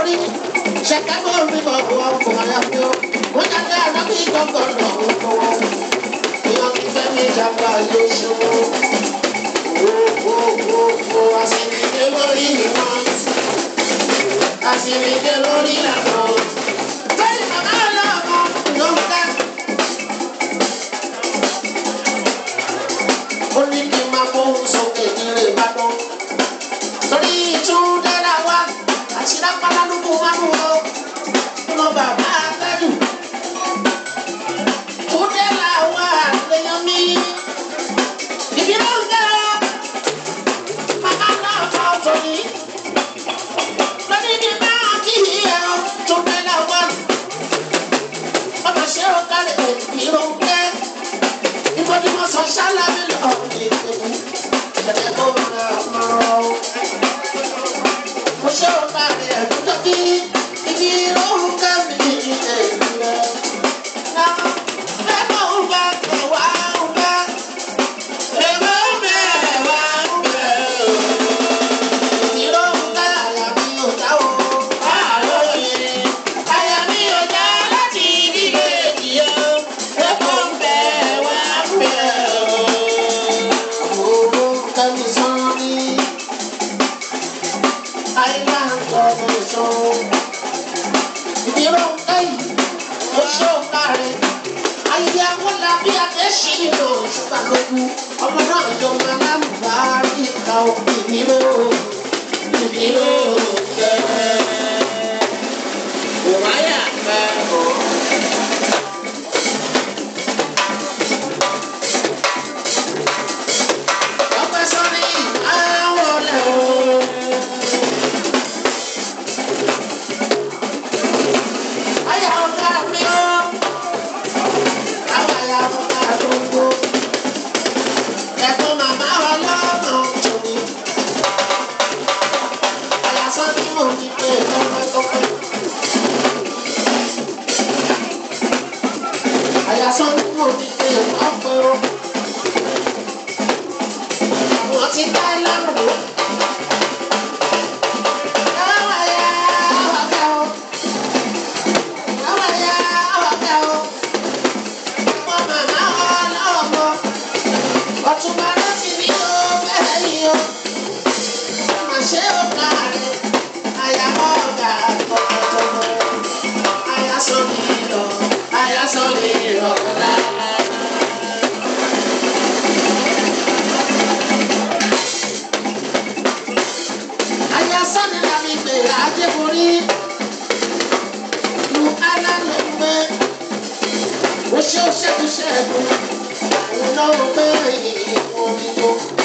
lórí ṣẹ̀kẹ́ mọ́ mi bọ̀ wọ́n kò wáyà fi ó wọ́n jáde àná bí gbọ̀ngàn lọ́wọ́ tó wọ́n ìyàn ti fẹ́ mi jàmbá yóò ṣòwò wo àṣìrídé lórí ìwọ̀n àṣìrídé lórí ìlànà lórí màmá ọlọ́mọ ló ń ká. Ó ní kí n máa fóun sókè nílé Ìbàdàn torí Túndé làwà àṣìlá pálálùkù máa ń wọ lọ bàbá akẹ́dùn. Túndé làwà lèèyàn mi ìbí ló ń gẹ́ màmá náà kọ́ tóní lórí ní bá kí ẹ̀rọ Túndé làwà ọmọ ṣé ó kálẹ̀ ìbí ló ń gẹ́ ìbọ̀dí wọn sọ ṣáláàbí lọ ìṣẹ̀lẹ̀ tó rà mọ́ mo ṣé ó kálẹ̀ ẹ̀dùn tó kí ìbí ló ń gẹ́ mi ìṣẹ̀lẹ̀ náà lẹ́kọ̀ọ́ ń bá ẹ̀wà ń bá ẹ̀wà ń bẹ̀ ẹ̀wà ń bẹ̀ ìbí ló ń gẹ́ àyà mi ò dáwọ́ àlóye àyà mi ò dá láti ìdílé ìdíyẹ lẹ́kọ̀ọ́ ń bẹ̀ ẹ̀wà ń bẹ̀ owó kẹ́mi sọ́ni àìláńtọ́ mi sọ ìbí ló ń gẹ́ yìí ó ṣó kárẹ̀ ayé àwọn làbí àtẹ̀sí lò ṣùgbọ́n lójú ọmọ náà yọ ọmọ aláǹbá rí ìka òbí mi ló jẹ́ ìwáyà fẹ́ o. Ọpẹ́ sọ́ni àwọn ọ̀lẹ́ o. Ayà ọ̀gá mi o. Àwọn àyà ọ̀gá gbogbo. Ẹ̀gbọ́n màmá ọlọ́mọ tòní. Àyà sọ́ni mò ń di pé tọ́pẹ́tọ́pẹ́. Àyà sọ́ni mò ń di pé ọ̀pẹ́ o. Wọ́n ti dá lárúgbó. Àwọn àyà ọ̀gá o. Àwọn àyà ọ̀gá o. Ẹ̀gbọ́n màmá ọlọ́mọ. Ọ̀túnba ló ti ní o bẹ́ẹ̀ ni o. Àṣé ó kárẹ̀. Àyà ọ̀gá tọ̀tọ̀tọ̀. Àyà sọ́ni lọ. Àyà sọ́ni lọ lára. Àyà sọ́ni la mi gbé Adébórí. Lu alálẹ̀ gbé. Ó ṣe ó ṣẹ́gun ṣẹ́gun. Òun náà ó gbé ìwọ̀n mi tó.